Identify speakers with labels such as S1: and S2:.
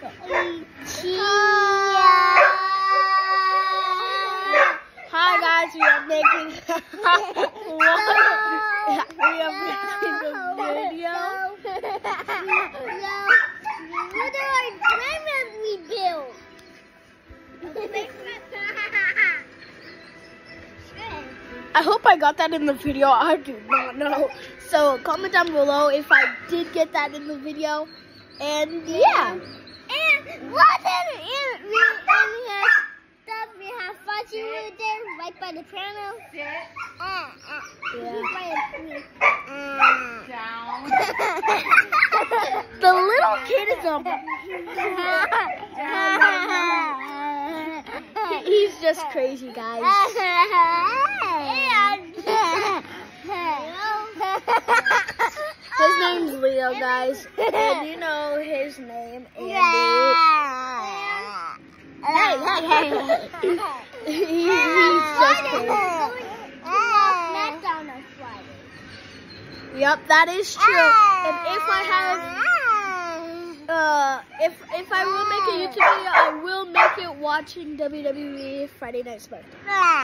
S1: Hi guys, we are making a video.
S2: What are our pyramids we built?
S1: I hope I got that in the video. I do not know. So comment down below if I did get that in the video. And yeah.
S2: And what if we have stuff? We have Fudgy over there, right by the piano.
S3: Sit down.
S1: The little kid is he's just crazy, guys. His name's Leo, guys. And you know his name, Andy. Hey. He's just crazy. Yep, that is true. And if I have, if I will make a YouTube video, I will make it watching WWE Friday Night SmackDown.